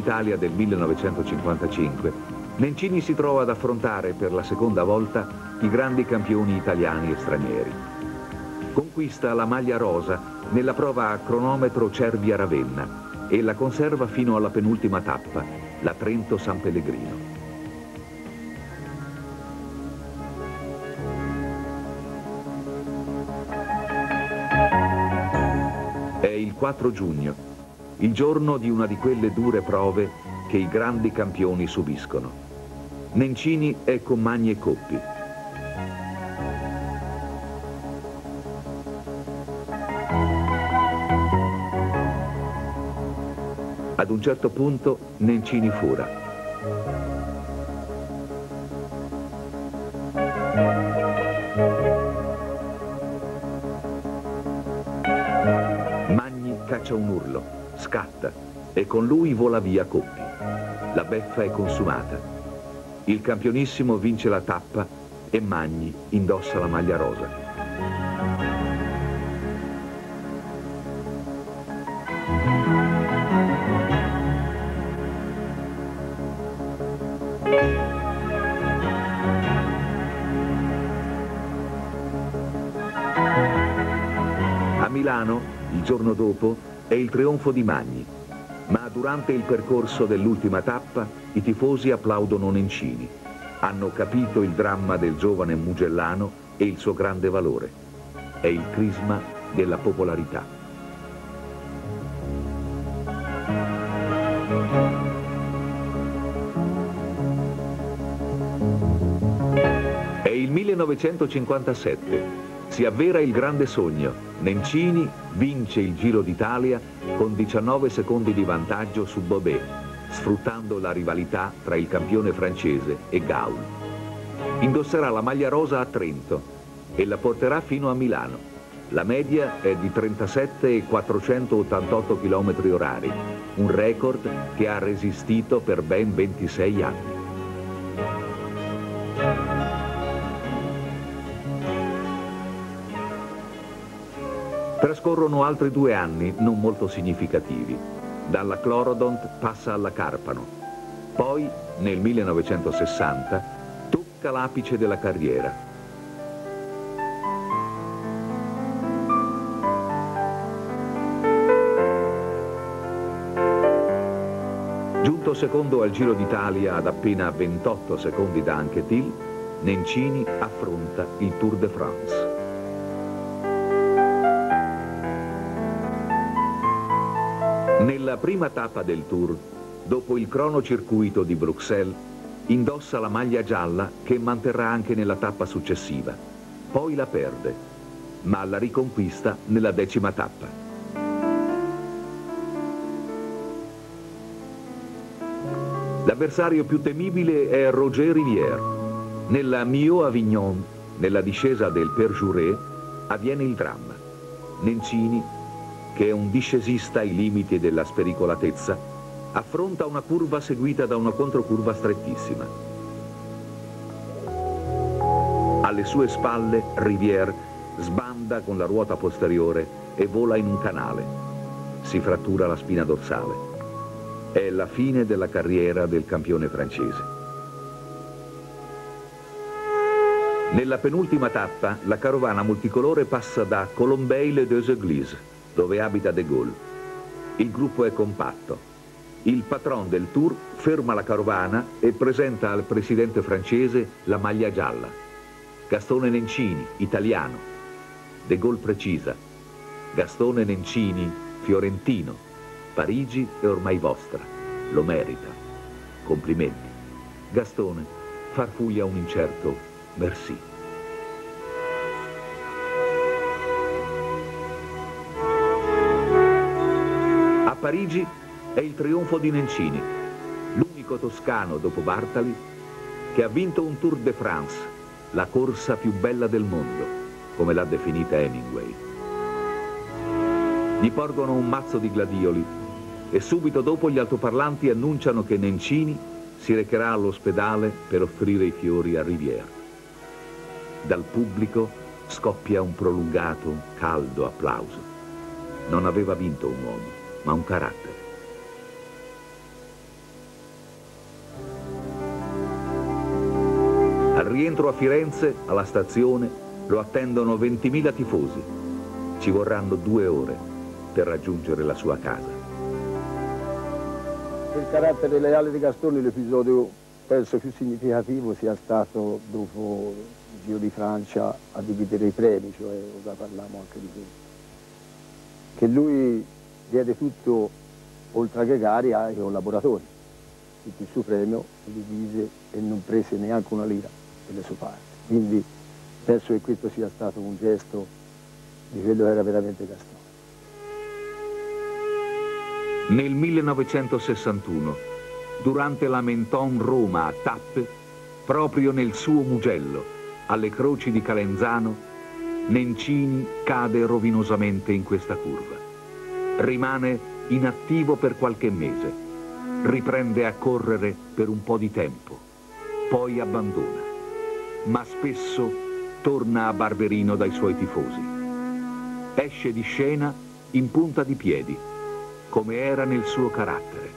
d'Italia del 1955, Nencini si trova ad affrontare per la seconda volta i grandi campioni italiani e stranieri. Conquista la maglia rosa nella prova a cronometro Cervia-Ravenna e la conserva fino alla penultima tappa, la Trento-San Pellegrino. È il 4 giugno, il giorno di una di quelle dure prove che i grandi campioni subiscono. Nencini è con Magni e Coppi. Ad un certo punto Nencini fura. Caccia un urlo, scatta e con lui vola via Coppi. La beffa è consumata. Il campionissimo vince la tappa e Magni indossa la maglia rosa. A Milano, il giorno dopo, è il trionfo di Magni, ma durante il percorso dell'ultima tappa i tifosi applaudono Nencini. Hanno capito il dramma del giovane Mugellano e il suo grande valore. È il crisma della popolarità. È il 1957. Si avvera il grande sogno. Nencini vince il Giro d'Italia con 19 secondi di vantaggio su Bobet, sfruttando la rivalità tra il campione francese e Gaul. Indosserà la maglia rosa a Trento e la porterà fino a Milano. La media è di 37,488 km/h, un record che ha resistito per ben 26 anni. Trascorrono altri 2 anni non molto significativi. Dalla Clorodont passa alla Carpano. Poi, nel 1960, tocca l'apice della carriera. Giunto secondo al Giro d'Italia ad appena 28 secondi da Anquetil, Nencini affronta il Tour de France. Nella prima tappa del Tour, dopo il cronocircuito di Bruxelles, indossa la maglia gialla che manterrà anche nella tappa successiva. Poi la perde, ma la riconquista nella 10ª tappa. L'avversario più temibile è Roger Rivière. Nella Millau-Avignon, nella discesa del Perjouret, avviene il dramma. Nencini, che è un discesista ai limiti della spericolatezza, affronta una curva seguita da una controcurva strettissima. Alle sue spalle Rivière sbanda con la ruota posteriore e vola in un canale. Si frattura la spina dorsale. È la fine della carriera del campione francese. Nella penultima tappa, la carovana multicolore passa da Colombey-les-Deux-Églises, dove abita De Gaulle. Il gruppo è compatto. Il patron del Tour ferma la carovana e presenta al presidente francese la maglia gialla. Gastone Nencini, italiano. De Gaulle precisa: Gastone Nencini, fiorentino. Parigi è ormai vostra. Lo merita. Complimenti. Gastone farfuglia un incerto merci. A Parigi è il trionfo di Nencini, l'unico toscano dopo Bartali che ha vinto un Tour de France, la corsa più bella del mondo, come l'ha definita Hemingway. Gli porgono un mazzo di gladioli e subito dopo gli altoparlanti annunciano che Nencini si recherà all'ospedale per offrire i fiori a Rivière. Dal pubblico scoppia un prolungato, caldo applauso. Non aveva vinto un uomo, ma un carattere. Al rientro a Firenze, alla stazione, lo attendono 20.000 tifosi. Ci vorranno 2 ore per raggiungere la sua casa. Per il carattere leale di Gastone l'episodio penso più significativo sia stato dopo il Giro di Francia a dividere i premi, cioè ora parliamo anche di questo. Che lui diede tutto, oltre che gari, ai collaboratori. Tutto il suo premio lo divise e non prese neanche una lira delle sue parti. Quindi penso che questo sia stato un gesto di quello che era veramente Gastone. Nel 1961, durante la Menton Roma a tappe, proprio nel suo Mugello, alle Croci di Calenzano, Nencini cade rovinosamente in questa curva. Rimane inattivo per qualche mese, riprende a correre per un po' di tempo, poi abbandona, ma spesso torna a Barberino dai suoi tifosi. Esce di scena in punta di piedi, come era nel suo carattere.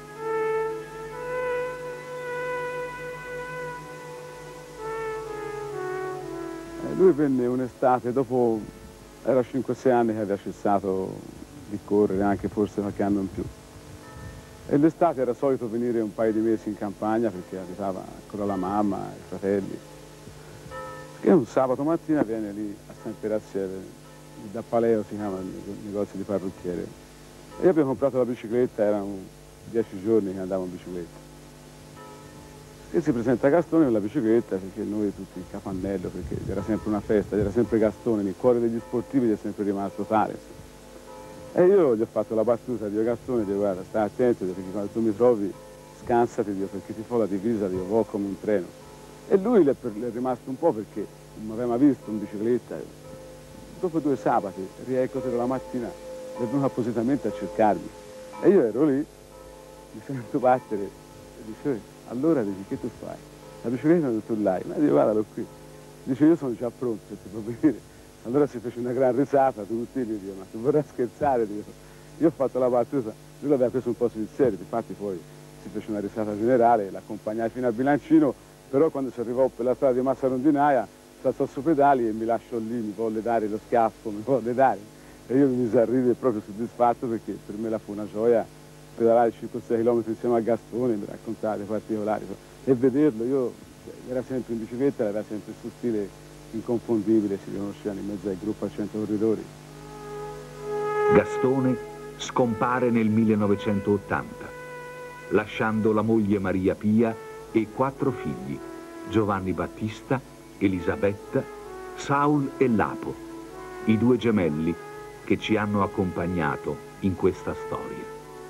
Lui venne un'estate, dopo era 5-6 anni che aveva cessato di correre, anche forse qualche anno in più. E l'estate era solito venire un paio di mesi in campagna perché abitava ancora la mamma, i fratelli. E un sabato mattina viene lì a San Peraziele, da Paleo si chiama il negozio di parrucchiere. E io abbiamo comprato la bicicletta, erano 10 giorni che andavo in bicicletta. E si presenta Gastone con la bicicletta, perché noi tutti in capannello, perché era sempre una festa, era sempre Gastone, nel cuore degli sportivi gli è sempre rimasto tale. E io gli ho fatto la battuta, dico Gastone, dico guarda, stai attento, perché quando tu mi trovi scansati, dico, perché ti fo la divisa, dico, vo come un treno. E lui le è rimasto un po' perché non mi aveva mai visto in bicicletta. Dopo 2 sabati, rieccotelo la mattina, è venuto appositamente a cercarmi. E io ero lì, mi sento battere, e dice, allora dici, che tu fai? La bicicletta tu l'hai? Ma dico, guardalo qui. Dice, io sono già pronto, se ti può venire. Allora si fece una gran risata, tutti gli dico, ma tu vorrai scherzare? Dico. Io ho fatto la battuta, lui l'aveva preso un po' sul serio, infatti poi si fece una risata generale, l'accompagnai fino a Bilancino, però quando si arrivò per la strada di Massa Rondinaia, saltò su pedali e mi lasciò lì, mi volle dare lo schiaffo, mi volle dare. E io mi misi a ridere proprio soddisfatto perché per me la fu una gioia pedalare 5-6 km insieme a Gastone, mi raccontava dei particolari. E vederlo, io era sempre in bicicletta, era sempre il suo stile inconfondibile, si riconoscevano in mezzo al gruppo a 100 corridori. Gastone scompare nel 1980, lasciando la moglie Maria Pia e 4 figli, Giovanni Battista, Elisabetta, Saul e Lapo, i 2 gemelli che ci hanno accompagnato in questa storia.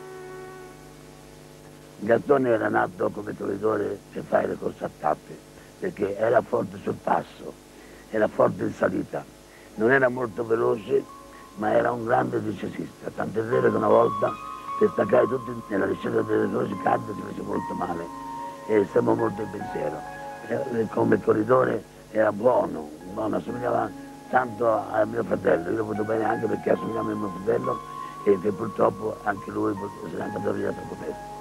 Gastone era nato come corridore per fare le corse a tappe, perché era forte sul passo, era forte in salita, non era molto veloce, ma era un grande discesista, tant'è vero che una volta per staccare tutti nella discesa delle croci cadde si fece molto male e stiamo molto in pensiero. Come corridore era buono, assomigliava tanto a mio fratello, io l'ho avuto bene anche perché assomigliava a mio fratello e che purtroppo anche lui se n'è andato via troppo presto.